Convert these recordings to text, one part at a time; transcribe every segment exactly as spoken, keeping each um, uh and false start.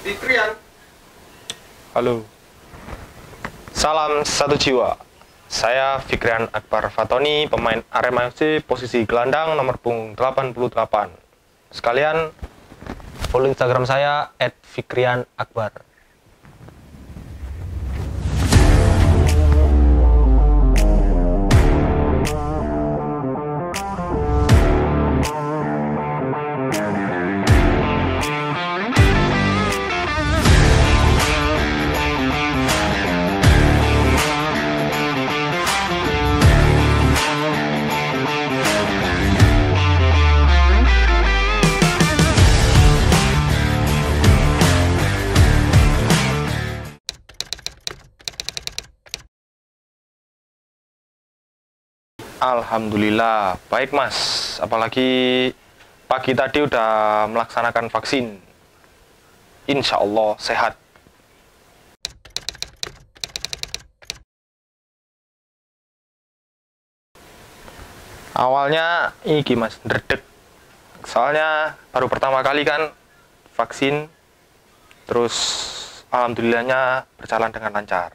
Fikrian. Halo. Salam satu jiwa. Saya Fikrian Akbar Fatoni, pemain Arema F C, posisi gelandang nomor punggung delapan puluh delapan. Sekalian follow Instagram saya et fikrian akbar. Alhamdulillah, baik mas. Apalagi pagi tadi udah melaksanakan vaksin. Insya Allah sehat. Awalnya ini mas, dredeg. Soalnya baru pertama kali kan vaksin. Terus alhamdulillahnya berjalan dengan lancar.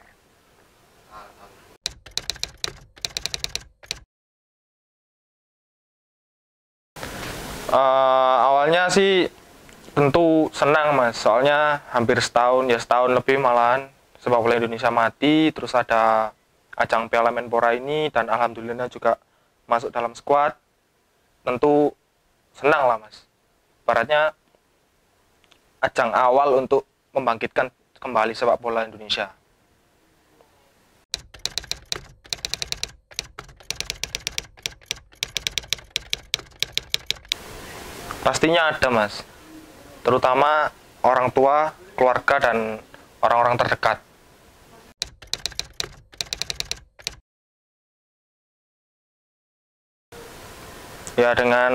Uh, awalnya sih tentu senang mas, soalnya hampir setahun ya setahun lebih malahan sepak bola Indonesia mati, terus ada ajang Piala Menpora ini dan alhamdulillahnya juga masuk dalam skuad, tentu senang lah mas. Ibaratnya ajang awal untuk membangkitkan kembali sepak bola Indonesia. Pastinya ada mas, terutama orang tua, keluarga, dan orang-orang terdekat. Ya dengan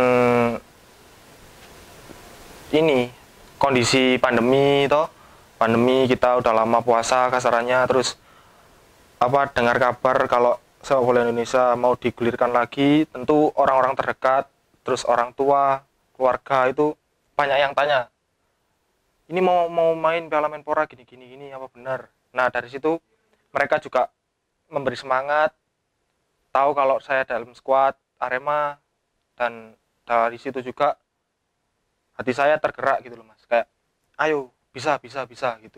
ini, kondisi pandemi toh, pandemi kita udah lama puasa kasarannya, terus apa dengar kabar kalau sepak bola Indonesia mau digulirkan lagi, tentu orang-orang terdekat, terus orang tua, keluarga itu banyak yang tanya, ini mau mau main Piala Menpora gini gini gini apa benar? Nah dari situ mereka juga memberi semangat, tahu kalau saya dalam skuad Arema, dan dari situ juga hati saya tergerak gitu loh mas, kayak ayo bisa bisa bisa gitu.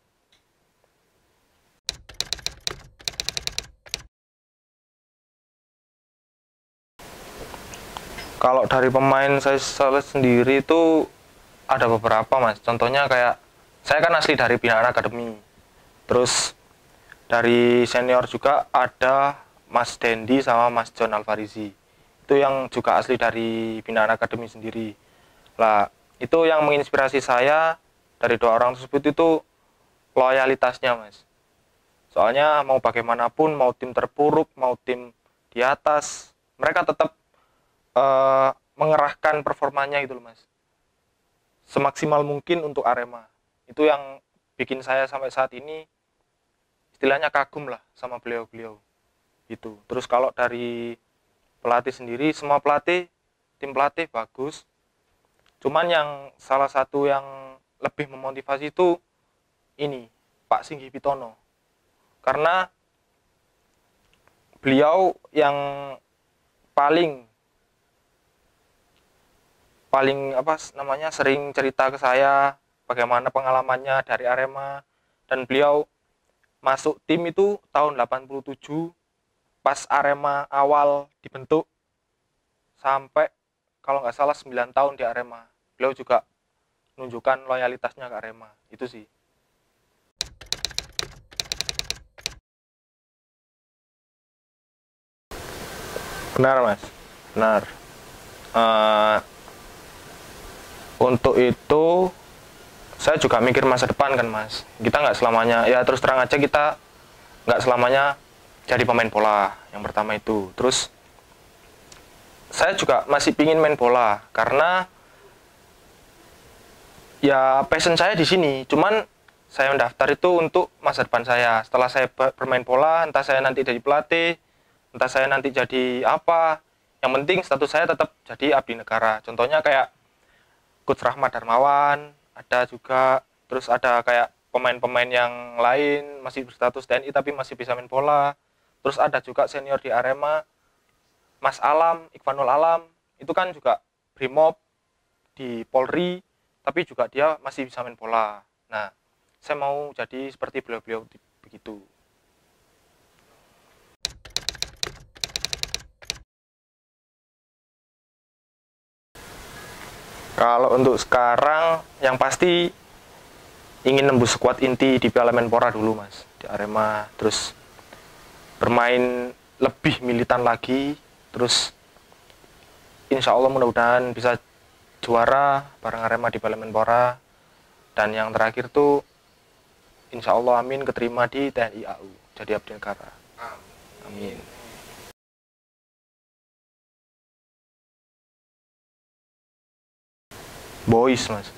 Kalau dari pemain saya sendiri itu ada beberapa mas. Contohnya kayak saya kan asli dari Binaan Academy. Terus dari senior juga ada Mas Dendi sama Mas John Alvarizi. Itu yang juga asli dari Binaan Academy sendiri. Lah itu yang menginspirasi saya dari dua orang tersebut itu loyalitasnya mas. Soalnya mau bagaimanapun, mau tim terpuruk, mau tim di atas, mereka tetap Uh, mengerahkan performanya gitu loh mas, semaksimal mungkin untuk Arema. Itu yang bikin saya sampai saat ini istilahnya kagum lah sama beliau-beliau gitu. Terus kalau dari pelatih sendiri, semua pelatih, tim pelatih bagus, cuman yang salah satu yang lebih memotivasi itu ini Pak Singgi Pitono, karena beliau yang paling paling apa namanya sering cerita ke saya bagaimana pengalamannya dari Arema, dan beliau masuk tim itu tahun delapan puluh tujuh pas Arema awal dibentuk sampai kalau nggak salah sembilan tahun di Arema. Beliau juga menunjukkan loyalitasnya ke Arema, itu sih. Benar mas, benar. Uh, Untuk itu saya juga mikir masa depan kan mas. Kita nggak selamanya, ya terus terang aja kita nggak selamanya jadi pemain bola, yang pertama itu. Terus saya juga masih pingin main bola karena ya passion saya di sini. Cuman saya mendaftar itu untuk masa depan saya. Setelah saya bermain bola, entah saya nanti jadi pelatih, entah saya nanti jadi apa, yang penting status saya tetap jadi abdi negara. Contohnya kayak Coach Rahmat Darmawan, ada juga Terus ada kayak pemain-pemain yang lain masih berstatus T N I tapi masih bisa main bola. Terus ada juga senior di Arema, Mas Alam, Iqfanul Alam, itu kan juga Brimob di Polri, tapi juga dia masih bisa main bola. Nah, saya mau jadi seperti beliau-beliau begitu. Kalau untuk sekarang, yang pasti ingin nembus skuad inti di Piala Menpora dulu, Mas, di Arema. Terus bermain lebih militan lagi, terus insya Allah mudah-mudahan bisa juara bareng Arema di Piala Menpora. Dan yang terakhir tuh insya Allah amin keterima di T N I A U, jadi abdi negara. Amin. Boys, Mas.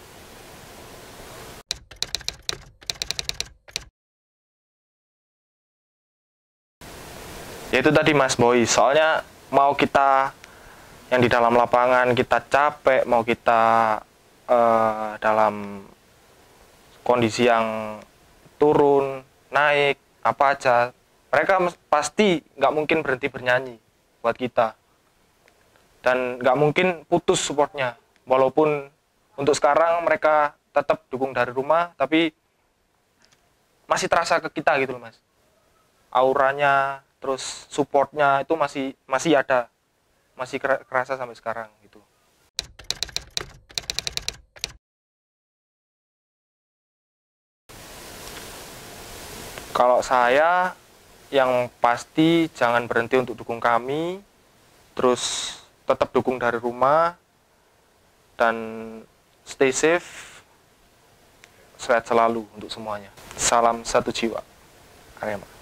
Ya itu tadi, Mas, boys. Soalnya mau kita yang di dalam lapangan kita capek, mau kita uh, dalam kondisi yang turun, naik, apa aja, mereka pasti nggak mungkin berhenti bernyanyi buat kita. Dan nggak mungkin putus supportnya. Walaupun untuk sekarang mereka tetap dukung dari rumah, tapi masih terasa ke kita gitu loh, Mas. Auranya, terus supportnya itu masih masih ada, masih kerasa sampai sekarang gitu. Kalau saya, yang pasti jangan berhenti untuk dukung kami, terus tetap dukung dari rumah, dan stay safe, sehat selalu untuk semuanya. Salam satu jiwa, Arema.